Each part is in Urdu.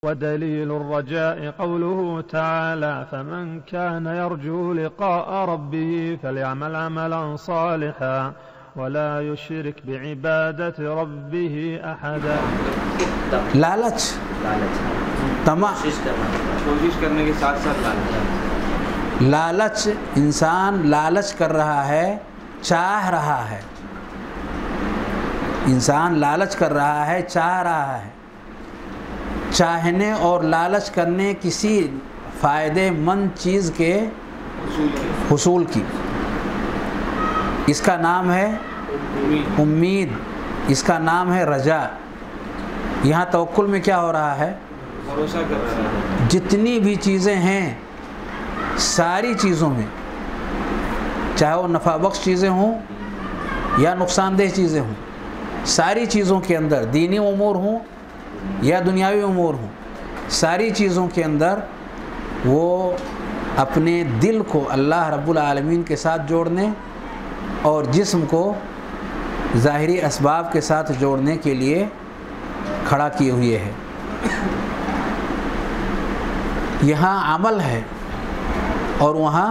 ودليل الرجاء قوله تعالى فمن كان يرجو لقاء ربه فليعمل عملا صالحا ولا يشرك بعبادة ربه أحدا. لالچ طمع کوشش کرنے کے ساتھ ساتھ لالچ، انسان لالچ کر رہا ہے، چاہ رہا ہے، انسان لالچ کر رہا ہے، چاہ رہا ہے. چاہنے اور لالچ کرنے کسی فائدے مند چیز کے حصول کی، اس کا نام ہے امید، اس کا نام ہے رجا. یہاں توکل میں کیا ہو رہا ہے؟ بھروسہ کر رہا ہے. جتنی بھی چیزیں ہیں ساری چیزوں میں، چاہے وہ نفع بخش چیزیں ہوں یا نقصان دہ چیزیں ہوں، ساری چیزوں کے اندر دینی امور ہوں یا دنیاوی امور ہوں، ساری چیزوں کے اندر وہ اپنے دل کو اللہ رب العالمین کے ساتھ جوڑنے اور جسم کو ظاہری اسباب کے ساتھ جوڑنے کے لیے کھڑا کیے ہوئے ہے. یہاں عمل ہے اور وہاں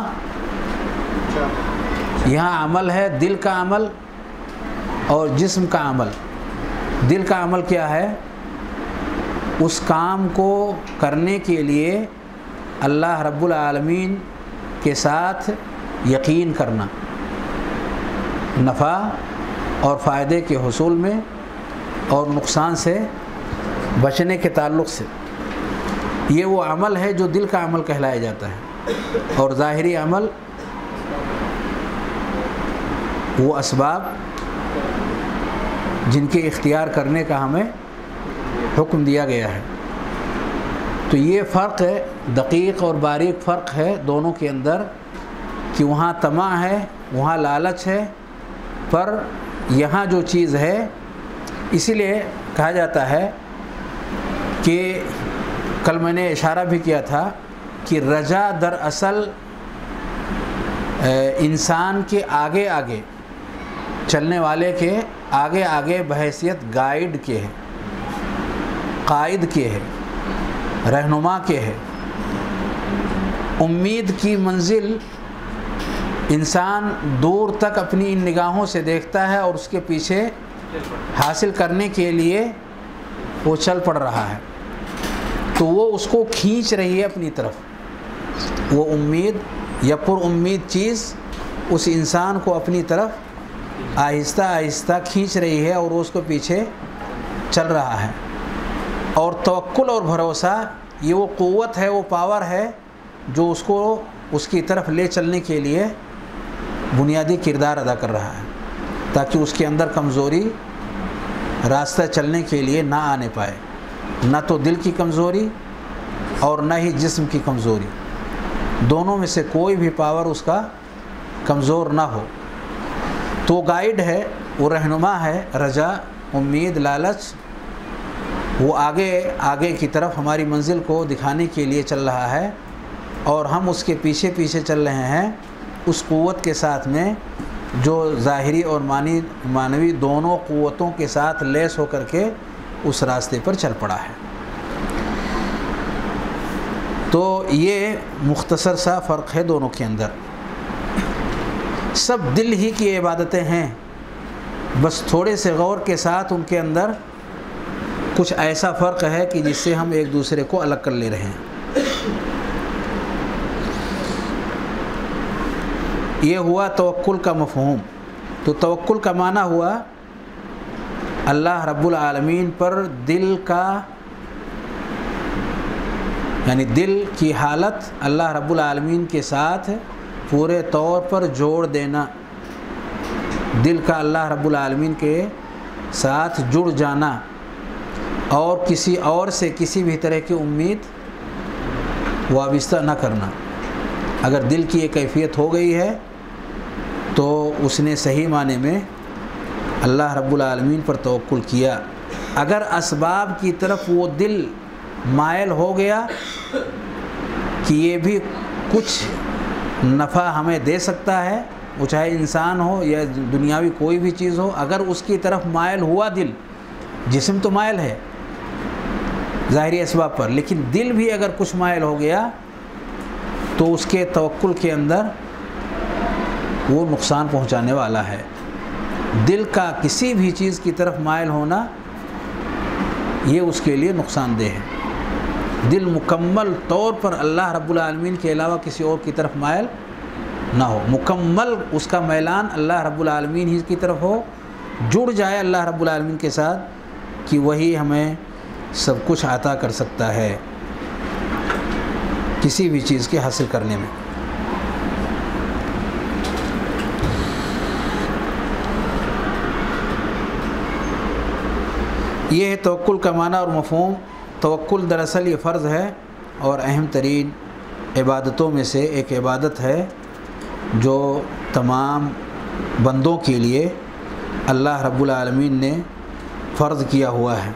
یہاں عمل ہے، دل کا عمل اور جسم کا عمل. دل کا عمل کیا ہے؟ اس کام کو کرنے کے لیے اللہ رب العالمین کے ساتھ یقین کرنا، نفع اور فائدے کے حصول میں اور نقصان سے بچنے کے تعلق سے. یہ وہ عمل ہے جو دل کا عمل کہلایا جاتا ہے. اور ظاہری عمل وہ اسباب جن کے اختیار کرنے کا ہمیں حکم دیا گیا ہے. تو یہ فرق ہے، دقیق اور باریک فرق ہے دونوں کے اندر، کہ وہاں طمع ہے، وہاں لالچ ہے، پر یہاں جو چیز ہے، اسی لیے کہا جاتا ہے کہ کل میں نے اشارہ بھی کیا تھا کہ رجا دراصل انسان کے آگے آگے چلنے والے کے آگے آگے بحیثیت گائیڈ کے ہے، قائد کے ہے، رہنما کے ہے. امید کی منزل انسان دور تک اپنی ان نگاہوں سے دیکھتا ہے اور اس کے پیچھے حاصل کرنے کے لیے وہ چل پڑ رہا ہے، تو وہ اس کو کھینچ رہی ہے اپنی طرف. وہ امید یا پر امید چیز اس انسان کو اپنی طرف آہستہ آہستہ کھینچ رہی ہے اور اس کو پیچھے چل رہا ہے. اور توکل اور بھروسہ یہ وہ قوت ہے، وہ پاور ہے جو اس کو اس کی طرف لے چلنے کے لیے بنیادی کردار ادا کر رہا ہے، تاکہ اس کے اندر کمزوری راستہ چلنے کے لیے نہ آنے پائے، نہ تو دل کی کمزوری اور نہ ہی جسم کی کمزوری. دونوں میں سے کوئی بھی پاور اس کا کمزور نہ ہو. تو گائیڈ ہے، وہ رہنما ہے. رجا، امید، لالچ وہ آگے آگے کی طرف ہماری منزل کو دکھانے کے لیے چل رہا ہے، اور ہم اس کے پیچھے پیچھے چل رہے ہیں اس قوت کے ساتھ میں جو ظاہری اور معنوی دونوں قوتوں کے ساتھ لیس ہو کر کے اس راستے پر چل پڑا ہے. تو یہ مختصر سا فرق ہے دونوں کے اندر. سب دل ہی کی عبادتیں ہیں، بس تھوڑے سے غور کے ساتھ ان کے اندر کچھ ایسا فرق ہے کہ جس سے ہم ایک دوسرے کو الگ کر لے رہے ہیں. یہ ہوا توکل کا مفہوم. تو توکل کا معنی ہوا اللہ رب العالمین پر دل کا، یعنی دل کی حالت اللہ رب العالمین کے ساتھ پورے طور پر جوڑ دینا، دل کا اللہ رب العالمین کے ساتھ جڑ جانا، اور کسی اور سے کسی بھی طرح کی امید وابستہ نہ کرنا. اگر دل کی یہ کیفیت ہو گئی ہے تو اس نے صحیح معنی میں اللہ رب العالمین پر توکل کیا. اگر اسباب کی طرف وہ دل مائل ہو گیا کہ یہ بھی کچھ نفع ہمیں دے سکتا ہے، وہ چاہے انسان ہو یا دنیاوی کوئی بھی چیز ہو، اگر اس کی طرف مائل ہوا دل، جسم تو مائل ہے ظاہری اسباب پر، لیکن دل بھی اگر کچھ مائل ہو گیا تو اس کے توکل کے اندر وہ نقصان پہنچانے والا ہے۔ دل کا کسی بھی چیز کی طرف مائل ہونا یہ اس کے لیے نقصان دہ ہے۔ دل مکمل طور پر اللہ رب العالمین کے علاوہ کسی اور کی طرف مائل نہ ہو، مکمل اس کا میلان اللہ رب العالمین ہی کی طرف ہو، جڑ جائے اللہ رب العالمین کے ساتھ کہ وہی ہمیں سب کچھ عطا کر سکتا ہے کسی بھی چیز کے حاصل کرنے میں۔ یہ ہے توکل کا معنی اور مفہوم۔ توکل دراصل یہ فرض ہے اور اہم ترین عبادتوں میں سے ایک عبادت ہے جو تمام بندوں کے لیے اللہ رب العالمین نے فرض کیا ہوا ہے۔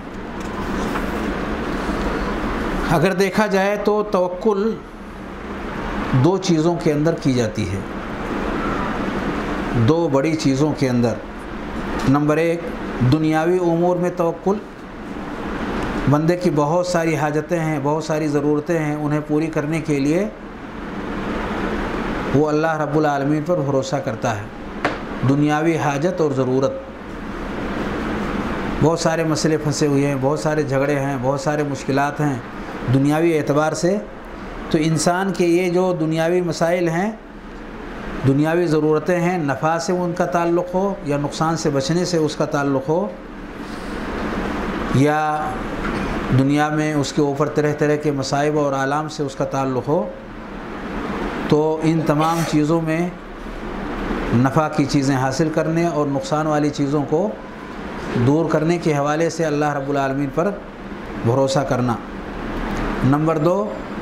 اگر دیکھا جائے تو توکل دو چیزوں کے اندر کی جاتی ہے، دو بڑی چیزوں کے اندر۔ نمبر ایک، دنیاوی امور میں توکل، بندے کی بہت ساری حاجتیں ہیں، بہت ساری ضرورتیں ہیں، انہیں پوری کرنے کے لیے وہ اللہ رب العالمین پر بھروسہ کرتا ہے۔ دنیاوی حاجت اور ضرورت، بہت سارے مسئلے پھنسے ہوئے ہیں، بہت سارے جھگڑے ہیں، بہت سارے مشکلات ہیں دنیاوی اعتبار سے، تو انسان کے یہ جو دنیاوی مسائل ہیں، دنیاوی ضرورتیں ہیں، نفع سے ان کا تعلق ہو یا نقصان سے بچنے سے اس کا تعلق ہو، یا دنیا میں اس کے اوپر طرح طرح کے مصائب اور آلام سے اس کا تعلق ہو، تو ان تمام چیزوں میں نفع کی چیزیں حاصل کرنے اور نقصان والی چیزوں کو دور کرنے کے حوالے سے اللہ رب العالمین پر بھروسہ کرنا۔ نمبر دو،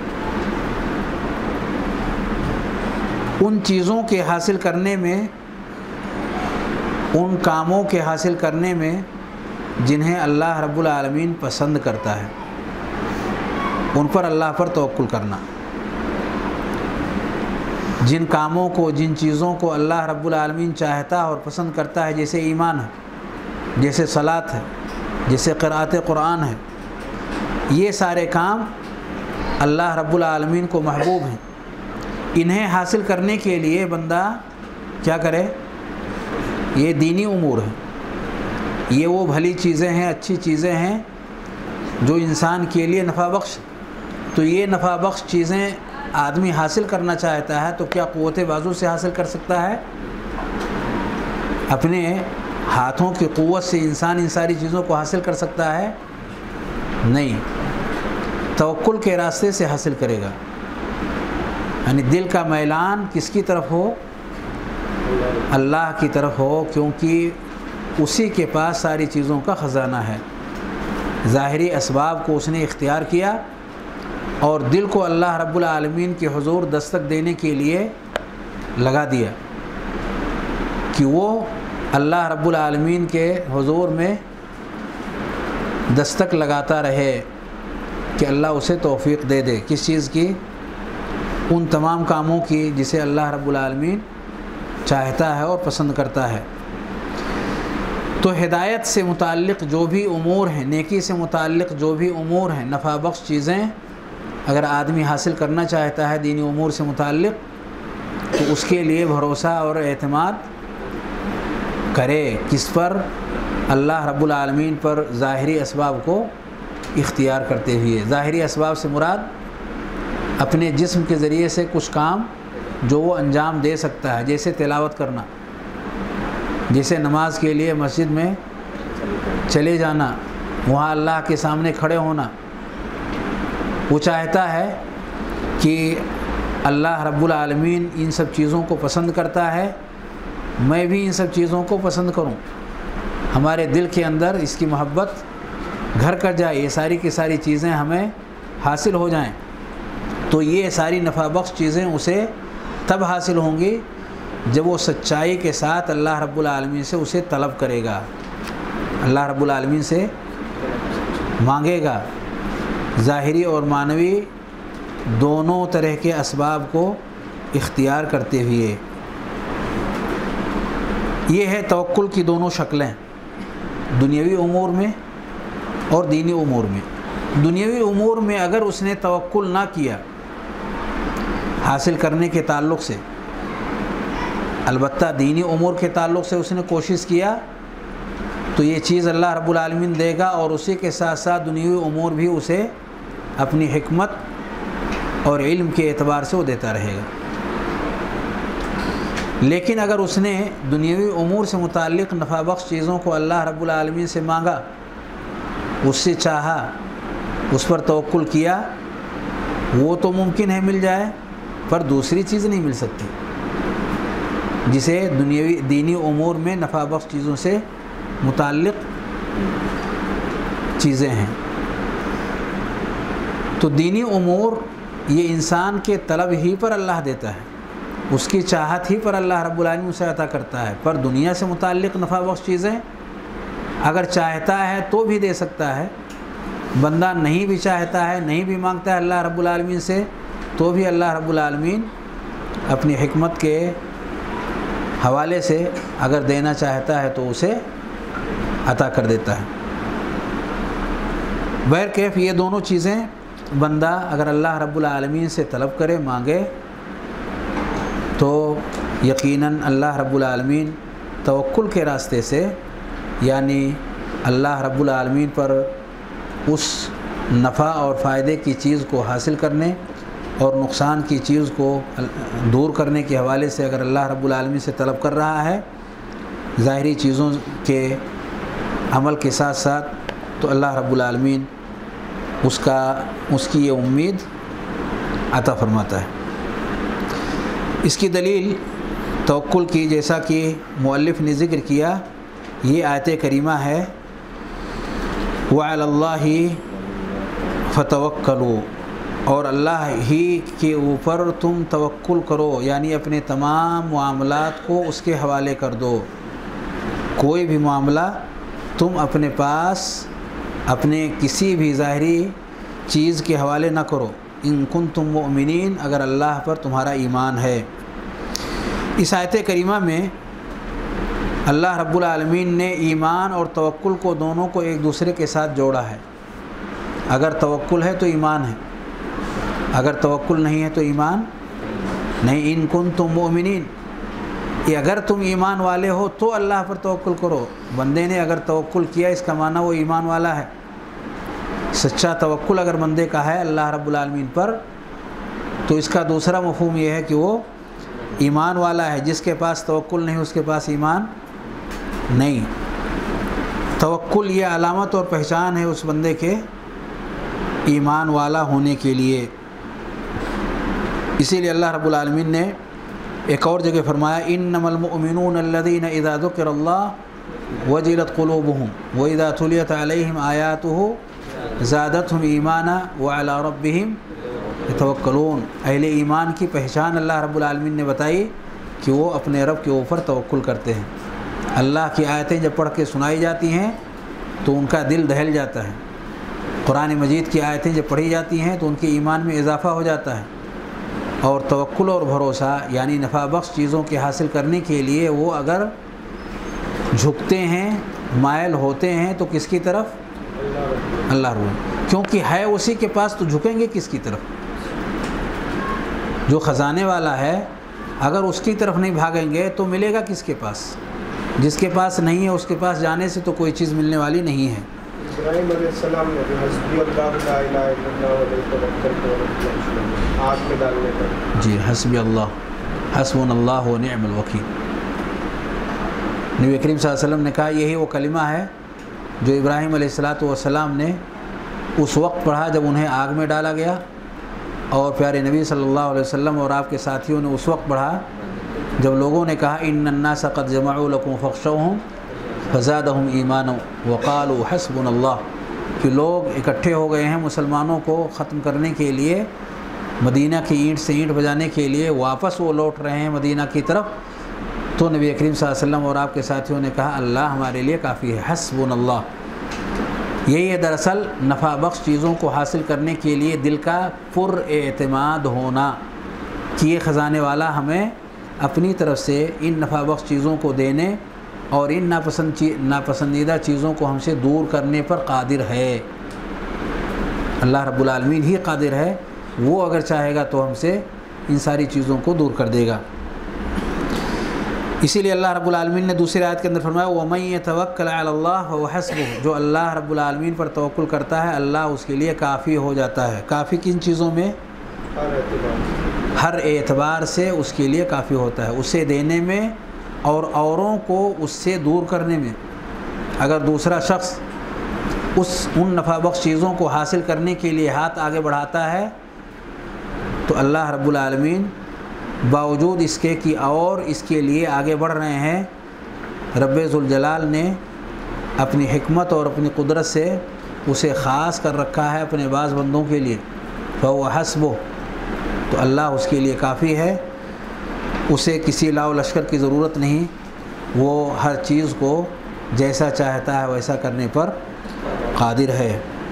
ان چیزوں کے حاصل کرنے میں، ان کاموں کے حاصل کرنے میں جنہیں اللہ رب العالمین پسند کرتا ہے، ان پر اللہ پر توکل کرنا۔ جن کاموں کو، جن چیزوں کو اللہ رب العالمین چاہتا اور پسند کرتا ہے، جیسے ایمان ہے، جیسے صلاۃ ہے، جیسے قراءت قرآن ہے، یہ سارے کام اللہ رب العالمین کو محبوب ہیں۔ انہیں حاصل کرنے کے لیے بندہ کیا کرے؟ یہ دینی امور ہیں، یہ وہ بھلی چیزیں ہیں، اچھی چیزیں ہیں جو انسان کے لیے نفع بخش، تو یہ نفع بخش چیزیں آدمی حاصل کرنا چاہتا ہے تو کیا قوت بازو سے حاصل کر سکتا ہے؟ اپنے ہاتھوں کی قوت سے انسان ان ساری چیزوں کو حاصل کر سکتا ہے؟ نہیں، توکل کے راستے سے حاصل کرے گا۔ یعنی دل کا میلان کس کی طرف ہو؟ اللہ کی طرف ہو، کیونکہ اسی کے پاس ساری چیزوں کا خزانہ ہے۔ ظاہری اسباب کو اس نے اختیار کیا اور دل کو اللہ رب العالمین کے حضور دستک دینے کے لیے لگا دیا کہ وہ اللہ رب العالمین کے حضور میں دستک لگاتا رہے کہ اللہ اسے توفیق دے دے، کس چیز کی؟ ان تمام کاموں کی جسے اللہ رب العالمین چاہتا ہے اور پسند کرتا ہے۔ تو ہدایت سے متعلق جو بھی امور ہیں، نیکی سے متعلق جو بھی امور ہیں، نفع بخش چیزیں اگر آدمی حاصل کرنا چاہتا ہے دینی امور سے متعلق، تو اس کے لیے بھروسہ اور اعتماد کرے، کس پر؟ اللہ رب العالمین پر، ظاہری اسباب کو اختیار کرتے ہوئے۔ ظاہری اسباب سے مراد اپنے جسم کے ذریعے سے کچھ کام جو وہ انجام دے سکتا ہے، جیسے تلاوت کرنا، جیسے نماز کے لیے مسجد میں چلے جانا، وہاں اللہ کے سامنے کھڑے ہونا۔ وہ چاہتا ہے کہ اللہ رب العالمین ان سب چیزوں کو پسند کرتا ہے، میں بھی ان سب چیزوں کو پسند کروں، ہمارے دل کے اندر اس کی محبت گھر کر جائے، یہ ساری کی ساری چیزیں ہمیں حاصل ہو جائیں۔ تو یہ ساری نفع بخش چیزیں اسے تب حاصل ہوں گی جب وہ سچائی کے ساتھ اللہ رب العالمین سے اسے طلب کرے گا، اللہ رب العالمین سے مانگے گا، ظاہری اور معنوی دونوں طرح کے اسباب کو اختیار کرتے ہوئے۔ یہ ہے توکل کی دونوں شکلیں، دنیاوی امور میں اور دینی امور میں۔ دنیاوی امور میں اگر اس نے توکل نہ کیا حاصل کرنے کے تعلق سے، البتہ دینی امور کے تعلق سے اس نے کوشش کیا تو یہ چیز اللہ رب العالمین دے گا، اور اسی کے ساتھ ساتھ دنیاوی امور بھی اسے اپنی حکمت اور علم کے اعتبار سے وہ دیتا رہے گا۔ لیکن اگر اس نے دنیاوی امور سے متعلق نفع بخش چیزوں کو اللہ رب العالمین سے مانگا، اس سے چاہا، اس پر توکل کیا، وہ تو ممکن ہے مل جائے، پر دوسری چیز نہیں مل سکتی جسے دنیاوی دینی امور میں نفع بخش چیزوں سے متعلق چیزیں ہیں۔ تو دینی امور یہ انسان کے طلب ہی پر اللہ دیتا ہے، اس کی چاہت ہی پر اللہ رب العالمین اسے عطا کرتا ہے، پر دنیا سے متعلق نفع بخش چیزیں اگر چاہتا ہے تو بھی دے سکتا ہے، بندہ نہیں بھی چاہتا ہے، نہیں بھی مانگتا ہے اللہ رب العالمین سے، تو بھی اللہ رب العالمین اپنی حکمت کے حوالے سے اگر دینا چاہتا ہے تو اسے عطا کر دیتا ہے۔ بہرکیف یہ دونوں چیزیں بندہ اگر اللہ رب العالمین سے طلب کرے، مانگے، تو یقیناً اللہ رب العالمین توکل کے راستے سے، یعنی اللہ رب العالمین پر اس نفع اور فائدے کی چیز کو حاصل کرنے اور نقصان کی چیز کو دور کرنے کے حوالے سے اگر اللہ رب العالمین سے طلب کر رہا ہے ظاہری چیزوں کے عمل کے ساتھ ساتھ، تو اللہ رب العالمین اس کی یہ امید عطا فرماتا ہے۔ اس کی دلیل توکل کی، جیسا کہ مؤلف نے ذکر کیا، یہ آیت کریمہ ہے وَعَلَى اللَّهِ فَتَوَكَّلُوا، اور اللہ ہی کے اوپر تم توکل کرو، یعنی اپنے تمام معاملات کو اس کے حوالے کر دو۔ کوئی بھی معاملہ تم اپنے پاس اپنے کسی بھی ظاہری چیز کے حوالے نہ کرو، ان کنتم مؤمنین، اگر اللہ پر تمہارا ایمان ہے۔ اس آیت کریمہ میں اللہ رب العالمین نے ایمان اور توکل کو دونوں کو ایک دوسرے کے ساتھ جوڑا ہے۔ اگر توکل ہے تو ایمان ہے، اگر توکل نہیں ہے تو ایمان نہیں۔ ان کنتم مؤمنین، یہ اگر تم ایمان والے ہو تو اللہ پر توکل کرو۔ بندے نے اگر توکل کیا اس کا معنی وہ ایمان والا ہے۔ سچا توکل اگر بندے کا ہے اللہ رب العالمین پر، تو اس کا دوسرا مفہوم یہ ہے کہ وہ ایمان والا ہے۔ جس کے پاس توکل نہیں اس کے پاس ایمان نہیں۔ توکل یہ علامت اور پہچان ہے اس بندے کے ایمان والا ہونے کے لیے۔ اسی لیے اللہ رب العالمین نے ایک اور جگہ فرمایا انما المؤمنون الذین اذا ذکر اللہ وجلت قلوبهم واذا تلیت علیہم آیاتہ زادتہم ایمانا وعلی ربہم یتوکلون۔ اہل ایمان کی پہچان اللہ رب العالمین نے بتائی کہ وہ اپنے رب کے اوپر توکل کرتے ہیں۔ اللہ کی آیتیں جب پڑھ کے سنائی جاتی ہیں تو ان کا دل دہل جاتا ہے۔ قرآن مجید کی آیتیں جب پڑھی جاتی ہیں تو ان کے ایمان میں اضافہ ہو جاتا ہے، اور توکل اور بھروسہ یعنی نفع بخش چیزوں کے حاصل کرنے کے لیے وہ اگر جھکتے ہیں، مائل ہوتے ہیں تو کس کی طرف؟ اللہ رب، کیونکہ ہے اسی کے پاس، تو جھکیں گے کس کی طرف؟ جو خزانے والا ہے اگر اس کی طرف نہیں بھاگیں گے تو ملے گا کس کے پاس؟ جس کے پاس نہیں ہے اس کے پاس جانے سے تو کوئی چیز ملنے والی نہیں ہے۔ ابراہیم علیہ السلام نے حسبی اللہ لا الہ الا اللہ علیہ توکلت آگ میں ڈالنے پر، جی حسبی اللہ، حسبنا اللہ و نعم الوکیل۔ نبی کریم صلی اللہ علیہ وسلم نے کہا یہی وہ کلمہ ہے جو ابراہیم علیہ السلام نے اس وقت پڑھا جب انہیں آگ میں ڈالا گیا، اور پیارے نبی صلی اللہ علیہ وسلم اور آپ کے ساتھیوں نے اس وقت پڑھا جب لوگوں نے کہا ان الناس قد جمعوا لکم فاخشوہم فزادہم ایمانا وقالوا حسبنا اللہ، کہ لوگ اکٹھے ہو گئے ہیں مسلمانوں کو ختم کرنے کے لیے، مدینہ کی اینٹ سے اینٹ بجانے کے لیے، واپس وہ لوٹ رہے ہیں مدینہ کی طرف، تو نبی کریم صلی اللہ علیہ وسلم اور آپ کے ساتھیوں نے کہا اللہ ہمارے لیے کافی ہے، حسبنا اللہ۔ یہی ہے دراصل نفع بخش چیزوں کو حاصل کرنے کے لیے دل کا پر اعتماد ہونا کہ یہ خزانے والا ہمیں اپنی طرف سے ان نفع بخش چیزوں کو دینے اور ان ناپسندیدہ چیزوں کو ہم سے دور کرنے پر قادر ہے۔ اللہ رب العالمین ہی قادر ہے، وہ اگر چاہے گا تو ہم سے ان ساری چیزوں کو دور کر دے گا۔ اسی لیے اللہ رب العالمین نے دوسری آیت کے اندر فرمایا وَمَن يَتَوَكَّلْ عَلَى اللَّهِ فَهُوَ حَسْبُهُ، جو اللہ رب العالمین پر توکل کرتا ہے اللہ اس کے لیے کافی ہو جاتا ہے۔ کافی کن چیزوں میں؟ ہر اعتبار سے اس کے لیے کافی ہوتا ہے، اسے دینے میں اور اوروں کو اس سے دور کرنے میں۔ اگر دوسرا شخص ان نفع بخش چیزوں کو حاصل کرنے کے لیے ہاتھ آگے بڑھاتا ہے تو اللہ رب العالمین باوجود اس کے کہ اور اس کے لیے آگے بڑھ رہے ہیں، رب ذوالجلال نے اپنی حکمت اور اپنی قدرت سے اسے خاص کر رکھا ہے اپنے بعض بندوں کے لیے۔ فَهُوَ حَسْبُهُ، تو اللہ اس کے لیے کافی ہے، اسے کسی لاؤ لشکر کی ضرورت نہیں، وہ ہر چیز کو جیسا چاہتا ہے ویسا کرنے پر قادر ہے۔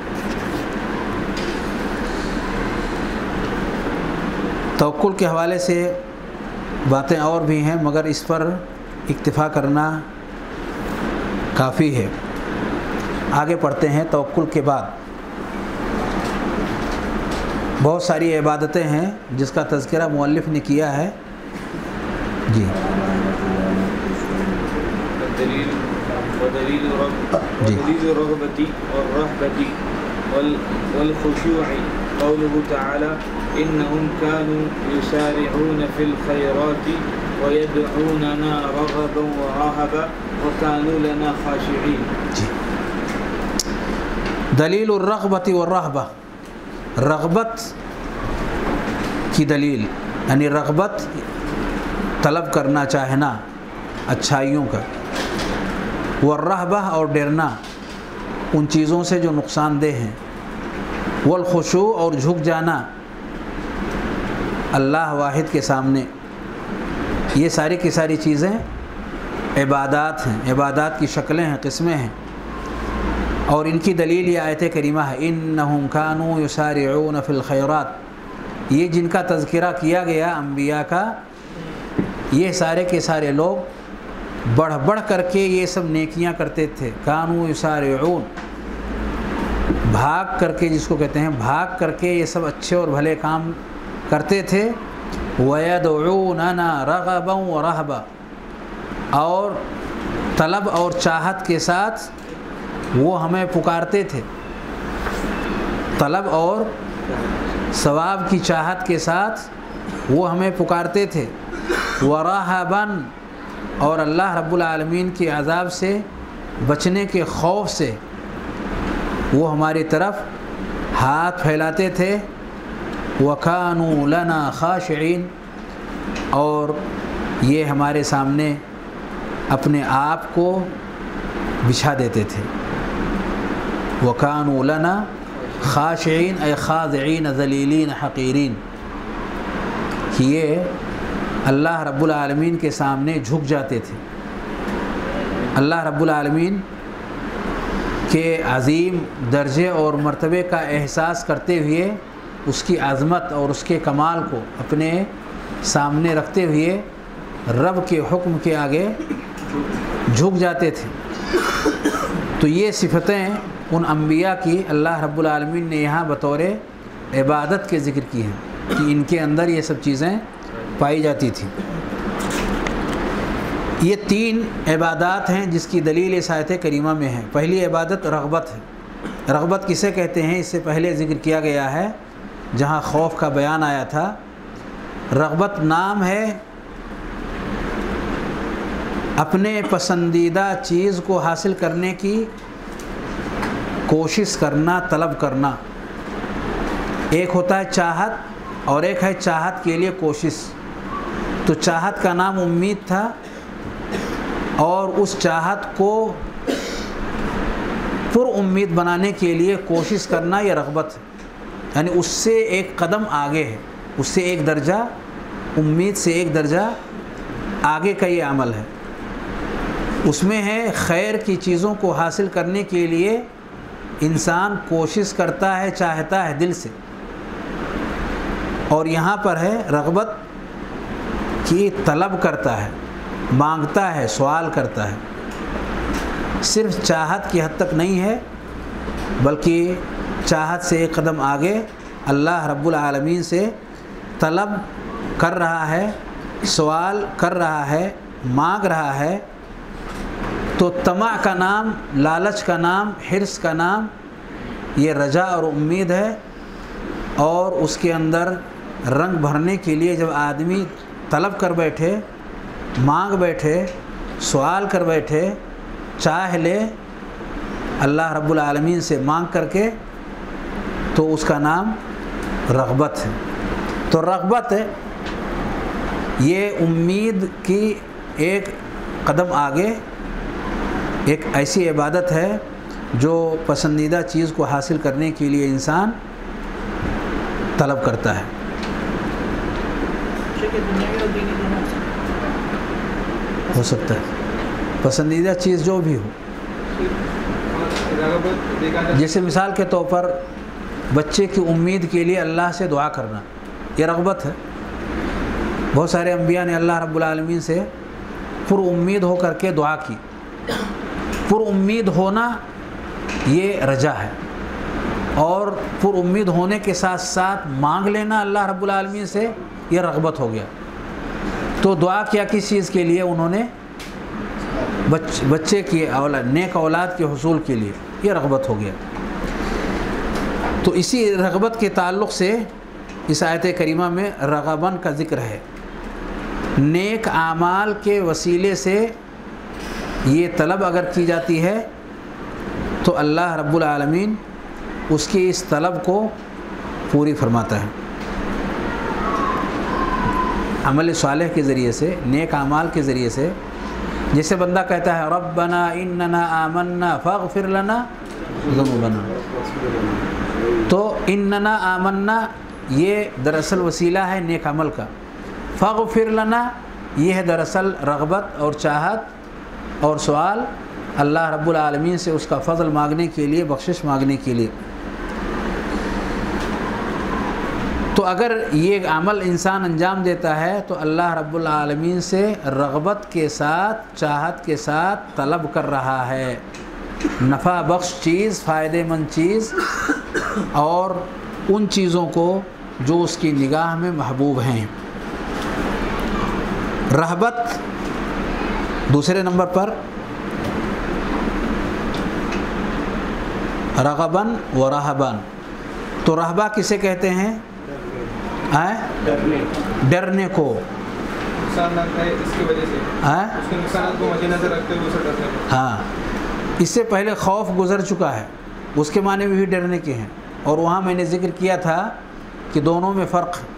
توکل کے حوالے سے باتیں اور بھی ہیں مگر اس پر اکتفا کرنا کافی ہے۔ آگے پڑھتے ہیں۔ توکل کے بعد بہت ساری عبادتیں ہیں جس کا تذکرہ مؤلف نے کیا ہے۔ جی ودلیل الرغبة والرهبة والخشوع قوله تعالى إنهم كانوا يسارعون في الخيرات ويدعوننا رغبا ورهبا وكانوا لنا خاشعين۔ دلیل الرغبۃ والرہبہ، رغبت کی دلیل یعنی رغبت طلب کرنا چاہنا اچھائیوں کا، والرہبہ اور ڈرنا ان چیزوں سے جو نقصان دہ ہیں، والخشوع اور جھک جانا اللہ واحد کے سامنے۔ یہ ساری کی ساری چیزیں عبادات ہیں، عبادات کی شکلیں ہیں، قسمیں ہیں، اور ان کی دلیل یہ آیت کریمہ ہے انہم کانوا یسارعون فی الخیرات۔ یہ جن کا تذکرہ کیا گیا انبیاء کا، یہ سارے کے سارے لوگ بڑھ بڑھ کر کے یہ سب نیکیاں کرتے تھے۔ کانوا یسارعون، بھاگ کر کے، جس کو کہتے ہیں بھاگ کر کے یہ سب اچھے اور بھلے کام کرتے تھے۔ وَيَدْعُونَنَا رَغَبًا وَرَهْبًا، اور طلب اور چاہت کے ساتھ وہ ہمیں پکارتے تھے، طلب اور ثواب کی چاہت کے ساتھ وہ ہمیں پکارتے تھے۔ وَرَهْبًا، اور اللہ رب العالمین کے عذاب سے بچنے کے خوف سے وہ ہماری طرف ہاتھ پھیلاتے تھے۔ وَكَانُوا لَنَا خَاشِعِينَ، اور یہ ہمارے سامنے اپنے آپ کو بچھا دیتے تھے۔ وَكَانُوا لَنَا خَاشِعِينَ اے خاضعین ذلیلین حقیرین، کہ یہ اللہ رب العالمین کے سامنے جھک جاتے تھے۔ اللہ رب العالمین کے عظیم درجے اور مرتبے کا احساس کرتے ہوئے اس کی عظمت اور اس کے کمال کو اپنے سامنے رکھتے ہوئے رب کے حکم کے آگے جھک جاتے تھے۔ تو یہ صفتیں ان انبیاء کی اللہ رب العالمین نے یہاں بطور عبادت کے ذکر کی ہیں کہ ان کے اندر یہ سب چیزیں پائی جاتی تھیں۔ یہ تین عبادات ہیں جس کی دلیل اس آیت کریمہ میں ہے۔ پہلی عبادت رغبت ہے۔ رغبت کسے کہتے ہیں اس سے پہلے ذکر کیا گیا ہے جہاں خوف کا بیان آیا تھا۔ رغبت نام ہے اپنے پسندیدہ چیز کو حاصل کرنے کی کوشش کرنا، طلب کرنا۔ ایک ہوتا ہے چاہت اور ایک ہے چاہت کے لیے کوشش۔ تو چاہت کا نام امید تھا، اور اس چاہت کو پر امید بنانے کے لیے کوشش کرنا یہ رغبت ہے، یعنی اس سے ایک قدم آگے ہے، اس سے ایک درجہ، امید سے ایک درجہ آگے کا یہ عمل ہے۔ اس میں ہے خیر کی چیزوں کو حاصل کرنے کے لیے انسان کوشش کرتا ہے، چاہتا ہے دل سے، اور یہاں پر ہے رغبت کی طلب کرتا ہے، مانگتا ہے، سوال کرتا ہے۔ صرف چاہت کی حد تک نہیں ہے بلکہ چاہت سے ایک قدم آگے اللہ رب العالمین سے طلب کر رہا ہے، سوال کر رہا ہے، مانگ رہا ہے، تو طمع کا نام، لالچ کا نام، حرص کا نام یہ رجا اور امید ہے۔ اور اس کے اندر رنگ بھرنے کے لیے جب آدمی طلب کر بیٹھے، مانگ بیٹھے، سوال کر بیٹھے، چاہ لے اللہ رب العالمین سے مانگ کر کے، تو اس کا نام رغبت ہے۔ تو رغبت یہ امید کی ایک قدم آگے، ایک ایسی عبادت ہے جو پسندیدہ چیز کو حاصل کرنے کے لیے انسان طلب کرتا ہے۔ ہو سکتا ہے پسندیدہ چیز جو بھی ہو، جیسے مثال کے طور پر بچے کی امید کے لیے اللہ سے دعا کرنا، یہ رغبت ہے۔ بہت سارے انبیاء نے اللہ رب العالمین سے پر امید ہو کر کے دعا کی۔ پر امید ہونا یہ رجا ہے، اور پر امید ہونے کے ساتھ ساتھ مانگ لینا اللہ رب العالمین سے یہ رغبت ہو گیا۔ تو دعا کیا کس چیز کے لیے؟ انہوں نے بچے کی اولاد، نیک اولاد کے حصول کے لیے، یہ رغبت ہو گیا۔ تو اسی رغبت کے تعلق سے اس آیت کریمہ میں رغبن کا ذکر ہے۔ نیک اعمال کے وسیلے سے یہ طلب اگر کی جاتی ہے تو اللہ رب العالمین اس کی اس طلب کو پوری فرماتا ہے۔ عمل صالح کے ذریعے سے، نیک اعمال کے ذریعے سے، جیسے بندہ کہتا ہے ربنا اننا آمنا فاغفر لنا ذنوبنا، تو اننا آمنا یہ دراصل وسیلہ ہے نیک عمل کا، فاغفر لنا یہ ہے دراصل رغبت اور چاہت اور سوال اللہ رب العالمین سے اس کا فضل مانگنے کے لیے، بخشش مانگنے کے لیے۔ تو اگر یہ عمل انسان انجام دیتا ہے تو اللہ رب العالمین سے رغبت کے ساتھ، چاہت کے ساتھ طلب کر رہا ہے نفع بخش چیز، فائدہ مند چیز، اور ان چیزوں کو جو اس کی نگاہ میں محبوب ہیں۔ رہبت دوسرے نمبر پر، رغبن و رہبن۔ تو رہبہ کسے کہتے ہیں؟ ڈرنے کو، اس کی وجہ سے اس کے نقصانات کو مد نظر رکھتے ہوئے اسے ڈرنے کو۔ ہاں، اس سے پہلے خوف گزر چکا ہے، اس کے معنی بھی ڈرنے کے ہیں، اور وہاں میں نے ذکر کیا تھا کہ دونوں میں فرق ہے۔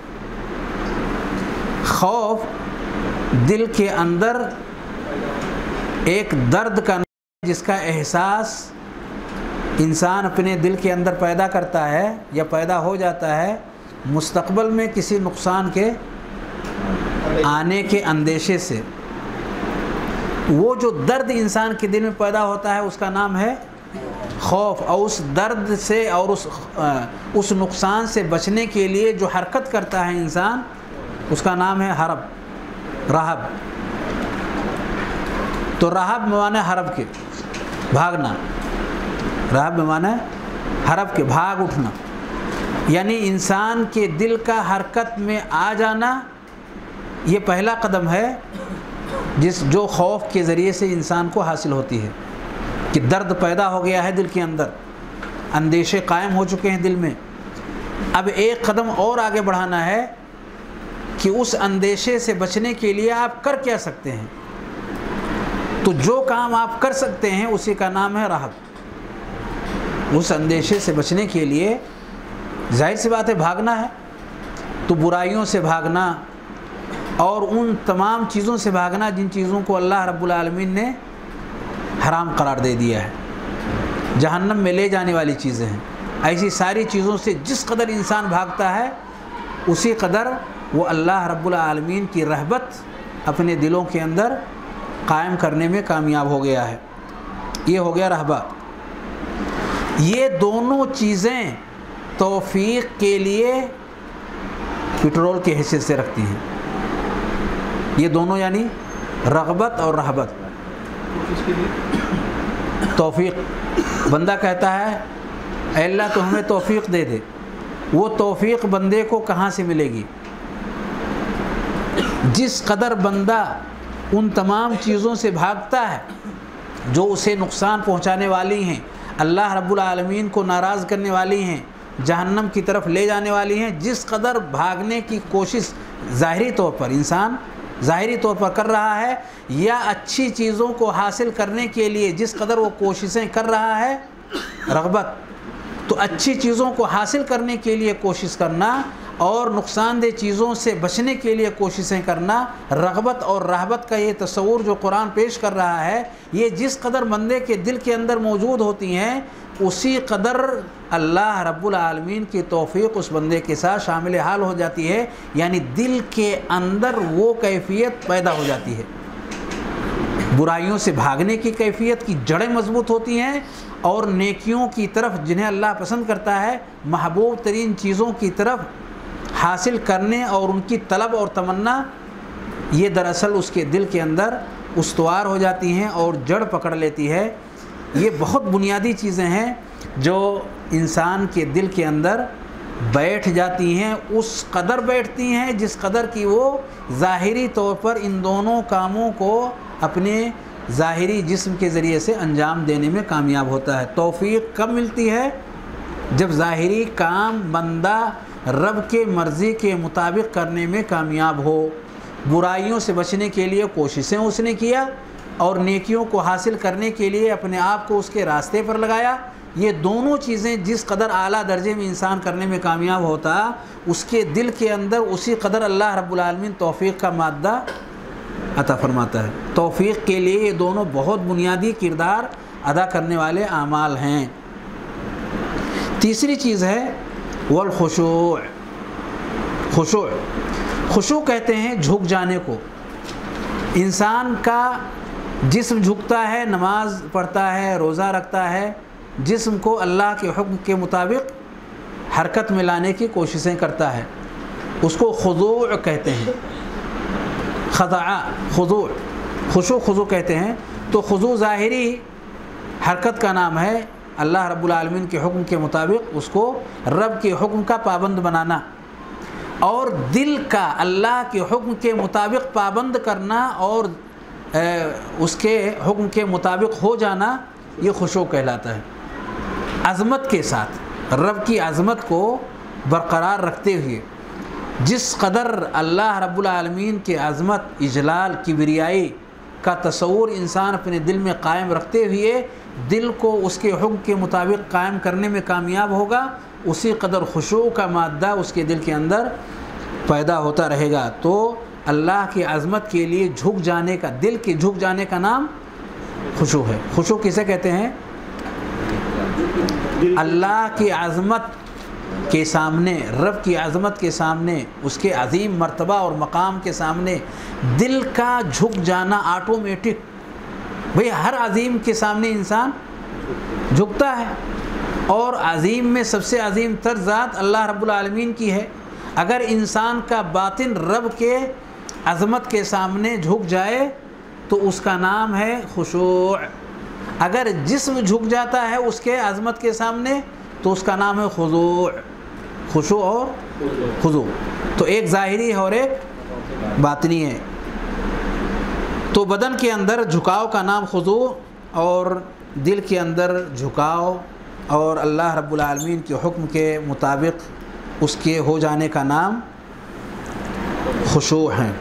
خوف دل کے اندر ایک درد کا جس کا احساس انسان اپنے دل کے اندر پیدا کرتا ہے یا پیدا ہو جاتا ہے مستقبل میں کسی نقصان کے آنے کے اندیشے سے۔ وہ جو درد انسان کے دل میں پیدا ہوتا ہے اس کا نام ہے خوف، اور اس درد سے اور اس نقصان سے بچنے کے لیے جو حرکت کرتا ہے انسان اس کا نام ہے ہرب، رہب۔ تو رہب معنی حرب کے، بھاگنا، رہب معنی حرب کے، بھاگ اٹھنا، یعنی انسان کے دل کا حرکت میں آ جانا، یہ پہلا قدم ہے جو خوف کے ذریعے سے انسان کو حاصل ہوتی ہے، کہ درد پیدا ہو گیا ہے دل کے اندر، اندیشے قائم ہو چکے ہیں دل میں۔ اب ایک قدم اور آگے بڑھانا ہے کہ اس اندیشے سے بچنے کے لیے آپ کر کیا سکتے ہیں۔ تو جو کام آپ کر سکتے ہیں اسی کا نام ہے رہب۔ اس اندیشے سے بچنے کے لیے ظاہر سی بات ہے بھاگنا ہے، تو برائیوں سے بھاگنا اور ان تمام چیزوں سے بھاگنا جن چیزوں کو اللہ رب العالمین نے حرام قرار دے دیا ہے، جہنم میں لے جانے والی چیزیں ہیں، ایسی ساری چیزوں سے جس قدر انسان بھاگتا ہے اسی قدر وہ اللہ رب العالمین کی رہبت اپنے دلوں کے اندر قائم کرنے میں کامیاب ہو گیا ہے۔ یہ ہو گیا رہبہ۔ یہ دونوں چیزیں توفیق کے لیے پٹرول کی حیثیت سے رکھتی ہیں، یہ دونوں یعنی رغبت اور رہبت۔ توفیق، بندہ کہتا ہے اے اللہ تو ہمیں توفیق دے دے، وہ توفیق بندے کو کہاں سے ملے گی؟ جس قدر بندہ ان تمام چیزوں سے بھاگتا ہے جو اسے نقصان پہنچانے والی ہیں، اللہ رب العالمین کو ناراض کرنے والی ہیں، جہنم کی طرف لے جانے والی ہیں، جس قدر بھاگنے کی کوشش ظاہری طور پر انسان ظاہری طور پر کر رہا ہے، یا اچھی چیزوں کو حاصل کرنے کے لیے جس قدر وہ کوششیں کر رہا ہے، رغبت، تو اچھی چیزوں کو حاصل کرنے کے لیے کوشش کرنا اور نقصان دہ چیزوں سے بچنے کے لیے کوششیں کرنا، رغبت اور رہبت کا یہ تصور جو قرآن پیش کر رہا ہے، یہ جس قدر بندے کے دل کے اندر موجود ہوتی ہیں، اسی قدر اللہ رب العالمین کی توفیق اس بندے کے ساتھ شامل حال ہو جاتی ہے، یعنی دل کے اندر وہ کیفیت پیدا ہو جاتی ہے، برائیوں سے بھاگنے کی کیفیت کی جڑیں مضبوط ہوتی ہیں، اور نیکیوں کی طرف جنہیں اللہ پسند کرتا ہے، محبوب ترین چیزوں کی طرف حاصل کرنے اور ان کی طلب اور تمنا، یہ دراصل اس کے دل کے اندر استوار ہو جاتی ہیں اور جڑ پکڑ لیتی ہے۔ یہ بہت بنیادی چیزیں ہیں جو انسان کے دل کے اندر بیٹھ جاتی ہیں، اس قدر بیٹھتی ہیں جس قدر کی وہ ظاہری طور پر ان دونوں کاموں کو اپنے ظاہری جسم کے ذریعے سے انجام دینے میں کامیاب ہوتا ہے۔ توفیق کب ملتی ہے؟ جب ظاہری کام بندہ رب کے مرضی کے مطابق کرنے میں کامیاب ہو، برائیوں سے بچنے کے لیے کوششیں اس نے کیا اور نیکیوں کو حاصل کرنے کے لیے اپنے آپ کو اس کے راستے پر لگایا۔ یہ دونوں چیزیں جس قدر اعلیٰ درجے میں انسان کرنے میں کامیاب ہوتا، اس کے دل کے اندر اسی قدر اللہ رب العالمین توفیق کا مادہ عطا فرماتا ہے۔ توفیق کے لیے یہ دونوں بہت بنیادی کردار ادا کرنے والے اعمال ہیں۔ تیسری چیز ہے والخشوع۔ خشوع کہتے ہیں جھک جانے کو۔ انسان کا جسم جھکتا ہے، نماز پڑھتا ہے، روزہ رکھتا ہے، جسم کو اللہ کے حکم کے مطابق حرکت میں لانے کی کوششیں کرتا ہے، اس کو خضوع کہتے ہیں۔ خضوع کہتے ہیں۔ تو خضوع ظاہری حرکت کا نام ہے، اللہ رب العالمین کے حکم کے مطابق اس کو رب کے حکم کا پابند بنانا، اور دل کا اللہ کے حکم کے مطابق پابند کرنا اور اس کے حکم کے مطابق ہو جانا، یہ خشوع کہلاتا ہے۔ عظمت کے ساتھ، رب کی عظمت کو برقرار رکھتے ہوئے، جس قدر اللہ رب العالمین کے عظمت، اجلال، کبریائی کا تصور انسان اپنے دل میں قائم رکھتے ہوئے دل کو اس کے حکم کے مطابق قائم کرنے میں کامیاب ہوگا، اسی قدر خشوع کا مادہ اس کے دل کے اندر پیدا ہوتا رہے گا۔ تو اللہ کی عظمت کے لیے جھک جانے کا، دل کے جھک جانے کا نام خشوع ہے۔ خشوع کسے کہتے ہیں؟ اللہ کی عظمت کے سامنے، رب کی عظمت کے سامنے، اس کے عظیم مرتبہ اور مقام کے سامنے دل کا جھک جانا آٹومیٹک۔ بھئی ہر عظیم کے سامنے انسان جھکتا ہے، اور عظیم میں سب سے عظیم تر ذات اللہ رب العالمین کی ہے۔ اگر انسان کا باطن رب کے عظمت کے سامنے جھک جائے تو اس کا نام ہے خشوع۔ اگر جسم جھک جاتا ہے اس کے عظمت کے سامنے تو اس کا نام ہے خضوع۔ خشوع اور خضوع تو ایک ظاہری ہے اور ایک باطنی ہے۔ تو بدن کے اندر جھکاؤ کا نام خضوع، اور دل کے اندر جھکاؤ اور اللہ رب العالمین کے حکم کے مطابق اس کے ہو جانے کا نام خشوع ہے۔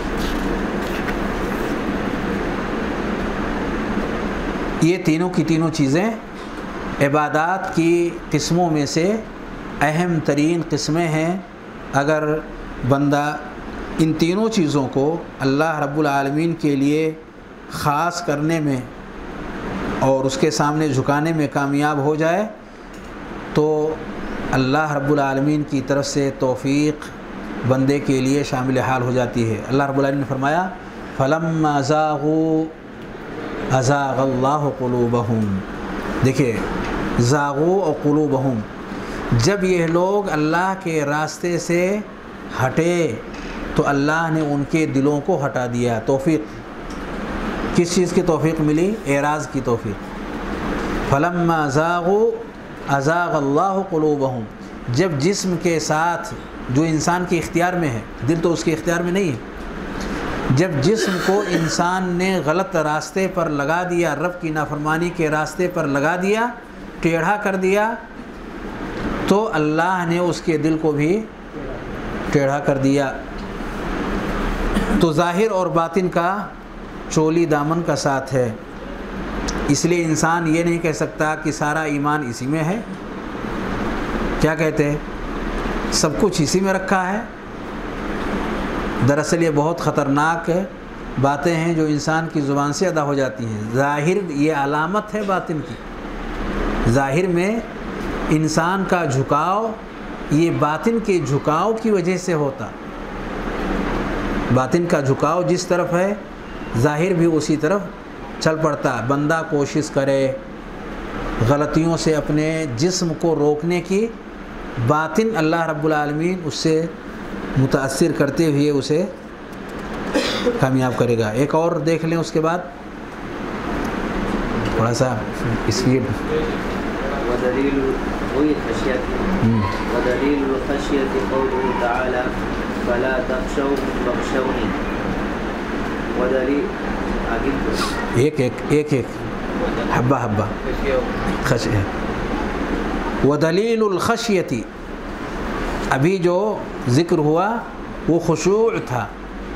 یہ تینوں کی تینوں چیزیں عبادات کی قسموں میں سے اہم ترین قسمیں ہیں۔ اگر بندہ ان تینوں چیزوں کو اللہ رب العالمین کے لیے خاص کرنے میں اور اس کے سامنے جھکانے میں کامیاب ہو جائے تو اللہ رب العالمین کی طرف سے توفیق بندے کے لیے شامل حال ہو جاتی ہے۔ اللہ رب العالمین نے فرمایا فَلَمَّا زَاغُوا أَزَاغَ اللَّهُ قُلُوبَهُمْ۔ دیکھیں زاغوا اور قلوبہم، جب یہ لوگ اللہ کے راستے سے ہٹے تو اللہ نے ان کے دلوں کو ہٹا دیا۔ توفیق کس چیز کی توفیق ملی؟ اعراض کی توفیق۔ فَلَمَّا زَاغُوا ازاغ اللہ قلوبہم، جب جسم کے ساتھ جو انسان کے اختیار میں ہے، دل تو اس کے اختیار میں نہیں ہے، جب جسم کو انسان نے غلط راستے پر لگا دیا، رب کی نافرمانی کے راستے پر لگا دیا، ٹیڑھا کر دیا، تو اللہ نے اس کے دل کو بھی ٹیڑھا کر دیا۔ تو ظاہر اور باطن کا چولی دامن کا ساتھ ہے، اس لیے انسان یہ نہیں کہہ سکتا کہ سارا ایمان اسی میں ہے۔ کیا کہتے ہیں؟ سب کچھ اسی میں رکھا ہے۔ دراصل یہ بہت خطرناک باتیں ہیں جو انسان کی زبان سے ادا ہو جاتی ہیں۔ ظاہر یہ علامت ہے باطن کی، ظاہر میں انسان کا جھکاؤ یہ باطن کے جھکاؤ کی وجہ سے ہوتا، باطن کا جھکاؤ جس طرف ہے ظاہر بھی اسی طرف چل پڑتا۔ بندہ کوشش کرے غلطیوں سے اپنے جسم کو روکنے کی، باطن اللہ رب العالمین اس سے متاثر کرتے ہوئے اسے کامیاب کرے گا۔ ایک اور دیکھ لیں اس کے بعد تھوڑا سا اسپیڈ۔ ودلیل الخشیۃ قوله تعالی فلا تخشوهم واخشونی۔ ودلیل ایک حبہ خشیہ۔ ودلیل الخشیۃ، ابھی جو ذکر ہوا وہ خشوع تھا،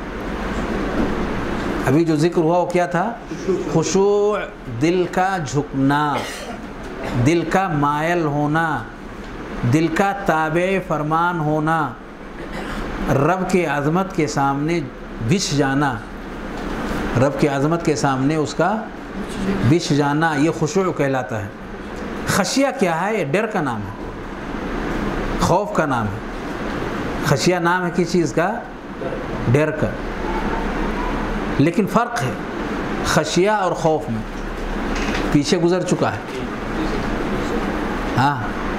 ابھی جو ذکر ہوا وہ کیا تھا؟ خشوع، دل کا جھکنا، دل کا مائل ہونا، دل کا تابع فرمان ہونا، رب کے عظمت کے سامنے بچھ جانا، رب کی عظمت کے سامنے اس کا بچھ جانا، یہ خشوع کہلاتا ہے۔ خشیہ کیا ہے؟ یہ ڈر کا نام ہے، خوف کا نام ہے۔ خشیہ نام ہے کس چیز کا؟ ڈر کا۔ لیکن فرق ہے خشیہ اور خوف میں، پیچھے گزر چکا ہے۔ ہاں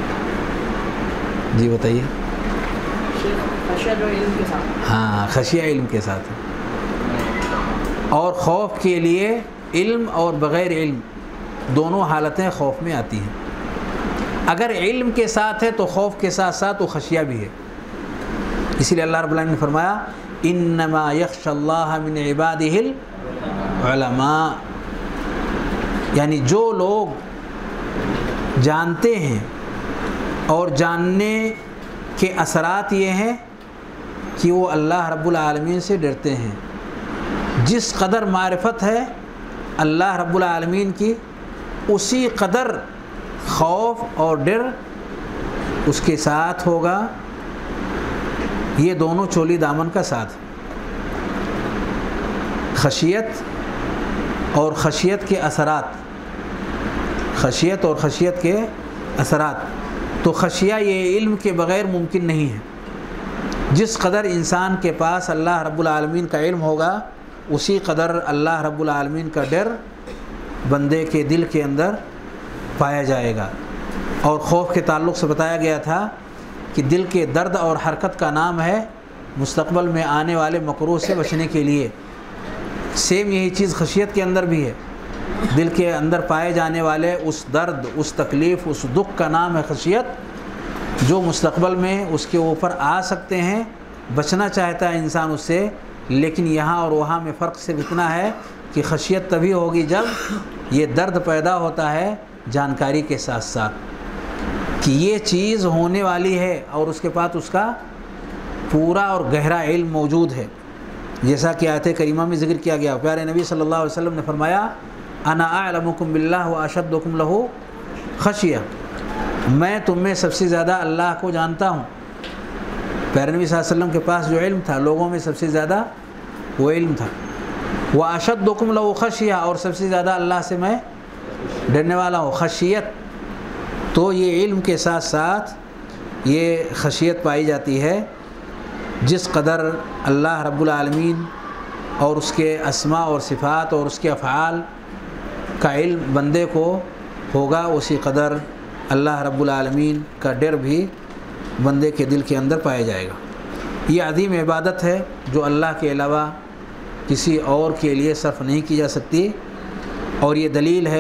جی بتائیے۔ خشیہ جو علم کے ساتھ، ہاں خشیہ علم کے ساتھ ہے، اور خوف کے لیے علم اور بغیر علم دونوں حالتیں خوف میں آتی ہیں۔ اگر علم کے ساتھ ہے تو خوف کے ساتھ ساتھ وہ خشیہ بھی ہے۔ اسی لیے اللہ رب العالمین نے فرمایا انما یخشی اللہ من عبادہ العلماء، یعنی جو لوگ جانتے ہیں اور جاننے کے اثرات یہ ہیں کہ وہ اللہ رب العالمین سے ڈرتے ہیں۔ جس قدر معرفت ہے اللہ رب العالمین کی، اسی قدر خوف اور ڈر اس کے ساتھ ہوگا۔ یہ دونوں چولی دامن کا ساتھ، خشیت اور خشیت کے اثرات، خشیت اور خشیت کے اثرات۔ تو خشیہ یہ علم کے بغیر ممکن نہیں ہے۔ جس قدر انسان کے پاس اللہ رب العالمین کا علم ہوگا، اسی قدر اللہ رب العالمین کا ڈر بندے کے دل کے اندر پایا جائے گا۔ اور خوف کے تعلق سے بتایا گیا تھا کہ دل کے درد اور حرکت کا نام ہے مستقبل میں آنے والے مکروہ سے بچنے کے لیے۔ سیم یہی چیز خشیت کے اندر بھی ہے، دل کے اندر پائے جانے والے اس درد، اس تکلیف، اس دکھ کا نام ہے خشیت، جو مستقبل میں اس کے اوپر آ سکتے ہیں۔ بچنا چاہتا ہے انسان اس سے، لیکن یہاں اور وہاں میں فرق صرف اتنا ہے کہ خشیت تبھی ہوگی جب یہ درد پیدا ہوتا ہے جانکاری کے ساتھ ساتھ کہ یہ چیز ہونے والی ہے، اور اس کے بعد اس کا پورا اور گہرا علم موجود ہے۔ جیسا کہ آیت کریمہ میں ذکر کیا گیا، پیارے نبی صلی اللہ علیہ وسلم نے فرمایا انا اعلمکم باللہ واشدکم لہ خشیہ، میں تم میں سب سے زیادہ اللہ کو جانتا ہوں۔ پیارے نبی صلی اللہ علیہ وسلم کے پاس جو علم تھا لوگوں میں سب سے زیادہ وہ علم تھا۔ واشدکم لہ خشیہ، اور سب سے زیادہ اللہ سے میں ڈرنے والا ہوں، خشیت۔ تو یہ علم کے ساتھ ساتھ یہ خشیت پائی جاتی ہے۔ جس قدر اللہ رب العالمین اور اس کے اسماء اور صفات اور اس کے افعال کا علم بندے کو ہوگا، اسی قدر اللہ رب العالمین کا ڈر بھی بندے کے دل کے اندر پایا جائے گا۔ یہ عظیم عبادت ہے جو اللہ کے علاوہ کسی اور کے لیے صرف نہیں کی جا سکتی، اور یہ دلیل ہے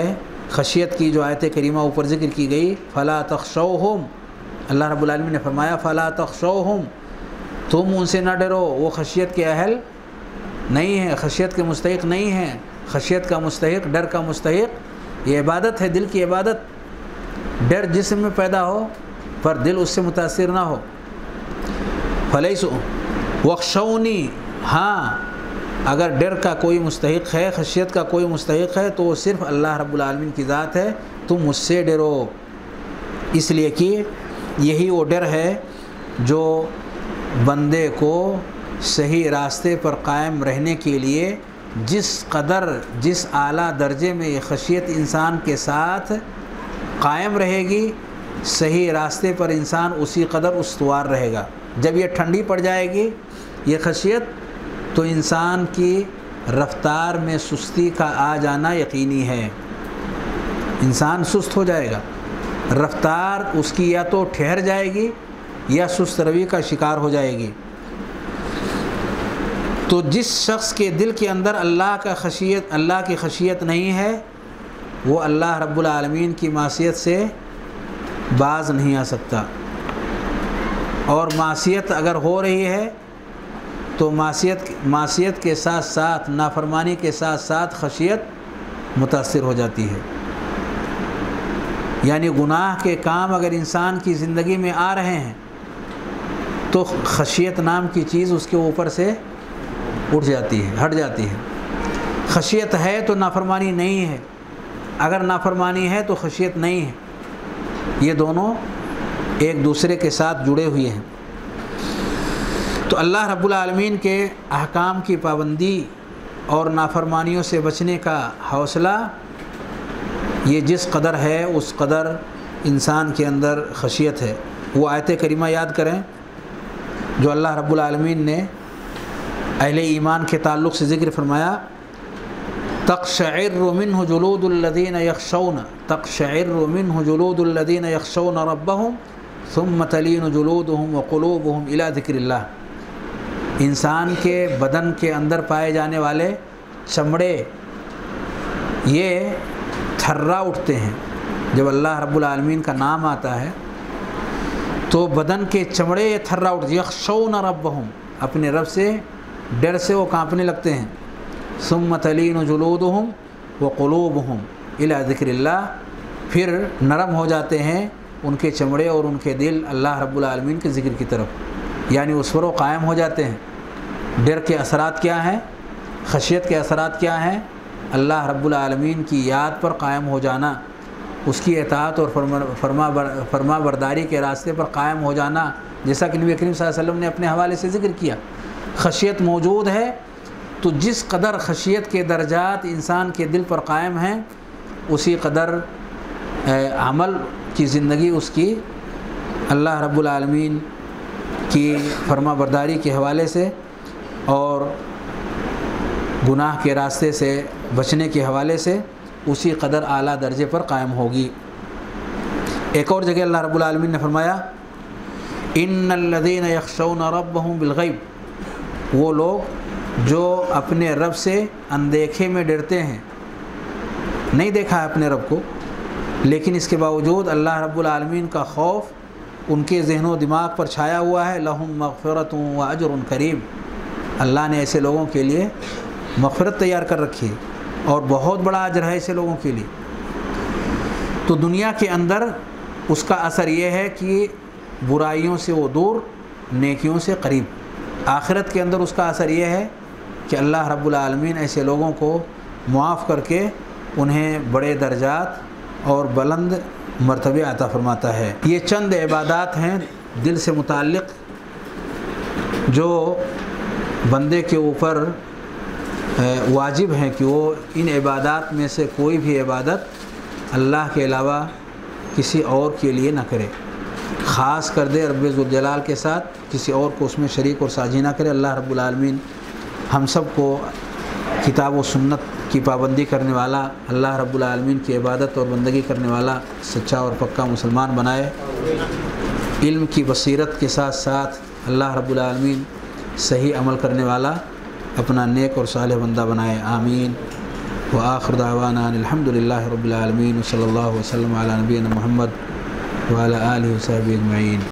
خشیت کی جو آیت کریمہ اوپر ذکر کی گئی، فلا تخشوہم، اللہ رب العالمین نے فرمایا فلا تخشوہم، تم ان سے نہ ڈرو، وہ خشیت کے اہل نہیں ہیں، خشیت کے مستحق نہیں ہیں۔ خشیت کا مستحق، ڈر کا مستحق یہ عبادت ہے، دل کی عبادت۔ ڈر جسم میں پیدا ہو پر دل اس سے متاثر نہ ہو۔ فلیسوا وخشونی، ہاں اگر ڈر کا کوئی مستحق ہے، خشیت کا کوئی مستحق ہے تو وہ صرف اللہ رب العالمین کی ذات ہے، تم مجھ سے ڈرو، اس لیے کہ یہی وہ ڈر ہے جو بندے کو صحیح راستے پر قائم رہنے کے لیے جس قدر، جس اعلیٰ درجے میں یہ خشیت انسان کے ساتھ قائم رہے گی، صحیح راستے پر انسان اسی قدر استوار رہے گا۔ جب یہ ٹھنڈی پڑ جائے گی یہ خشیت تو انسان کی رفتار میں سستی کا آ جانا یقینی ہے، انسان سست ہو جائے گا، رفتار اس کی یا تو ٹھہر جائے گی یا سست روی کا شکار ہو جائے گی۔ تو جس شخص کے دل کے اندر اللہ کی خشیت نہیں ہے وہ اللہ رب العالمین کی معصیت سے باز نہیں آ سکتا، اور معصیت اگر ہو رہی ہے تو معصیت کے ساتھ ساتھ، نافرمانی کے ساتھ ساتھ خشیت متاثر ہو جاتی ہے۔ یعنی گناہ کے کام اگر انسان کی زندگی میں آ رہے ہیں تو خشیت نام کی چیز اس کے اوپر سے اٹھ جاتی ہے، ہٹ جاتی ہے۔ خشیت ہے تو نافرمانی نہیں ہے، اگر نافرمانی ہے تو خشیت نہیں ہے، یہ دونوں ایک دوسرے کے ساتھ جڑے ہوئے ہیں۔ تو اللہ رب العالمین کے احکام کی پابندی اور نافرمانیوں سے بچنے کا حوصلہ یہ جس قدر ہے اس قدر انسان کے اندر خشیت ہے۔ وہ آیت کریمہ یاد کریں جو اللہ رب العالمین نے اہل ایمان کے تعلق سے ذکر فرمایا، تقشعر منہ جلود الذین یخشون، تقشعر منہ جلود الذین یخشون ربہم ثم تلین جلودہم وقلوبہم الی ذکر اللہ۔ انسان کے بدن کے اندر پائے جانے والے چمڑے یہ تھرا اٹھتے ہیں، جب اللہ رب العالمین کا نام آتا ہے تو بدن کے چمڑے یہ تھرا اٹھتے، یخشون ربہم، اپنے رب سے ڈر سے وہ کانپنے لگتے ہیں۔ ثم تلین جلودہم وقلوبہم الی ذکر اللہ، پھر نرم ہو جاتے ہیں ان کے چمڑے اور ان کے دل اللہ رب العالمین کے ذکر کی طرف، یعنی اس پر وہ قائم ہو جاتے ہیں۔ ڈر کے اثرات کیا ہیں؟ خشیت کے اثرات کیا ہیں؟ اللہ رب العالمین کی یاد پر قائم ہو جانا، اس کی اطاعت اور فرما برداری کے راستے پر قائم ہو جانا، جیسا کہ نبی کریم صلی اللہ علیہ وسلم نے اپنے حوالے سے ذکر کیا۔ خشیت موجود ہے تو جس قدر خشیت کے درجات انسان کے دل پر قائم ہیں اسی قدر عمل کی زندگی اس کی اللہ رب العالمین کی فرما برداری کے حوالے سے اور گناہ کے راستے سے بچنے کے حوالے سے اسی قدر اعلیٰ درجے پر قائم ہوگی۔ ایک اور جگہ اللہ رب العالمین نے فرمایا، ان الذین یخشون ربہم بالغیب، وہ لوگ جو اپنے رب سے اندیکھے میں ڈرتے ہیں، نہیں دیکھا ہے اپنے رب کو لیکن اس کے باوجود اللہ رب العالمین کا خوف ان کے ذہن و دماغ پر چھایا ہوا ہے، لہم مغفرۃ و اجر کریم، اللہ نے ایسے لوگوں کے لیے مغفرت تیار کر رکھی ہے اور بہت بڑا اجر ہے ایسے لوگوں کے لیے۔ تو دنیا کے اندر اس کا اثر یہ ہے کہ برائیوں سے وہ دور، نیکیوں سے قریب۔ آخرت کے اندر اس کا اثر یہ ہے کہ اللہ رب العالمین ایسے لوگوں کو معاف کر کے انہیں بڑے درجات اور بلند مرتبے عطا فرماتا ہے۔ یہ چند عبادات ہیں دل سے متعلق جو بندے کے اوپر واجب ہیں کہ وہ ان عبادات میں سے کوئی بھی عبادت اللہ کے علاوہ کسی اور کے لیے نہ کرے، خاص کر دے رب ذوالجلال کے ساتھ کسی اور کو اس میں شریک اور ساجی نہ کرے۔ اللہ رب العالمین ہم سب کو کتاب و سنت کی پابندی کرنے والا، اللہ رب العالمین کی عبادت اور بندگی کرنے والا سچا اور پکا مسلمان بنائے۔ علم کی بصیرت کے ساتھ ساتھ اللہ رب العالمین صحیح عمل کرنے والا اپنا نیک اور صالح بندہ بنائے، آمین۔ وآخر دعوانا ان الحمد للہ رب العالمین، صلی اللہ وسلم علی نبینا محمد وعلی آلہ وصحبہ اجمعین۔